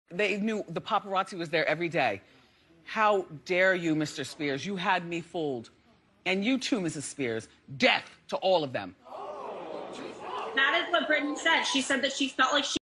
They knew the paparazzi was there every day. How dare you, Mr. Spears? You had me fooled. And you too, Mrs. Spears. Death to all of them. That is what Britney said. She said that she felt like she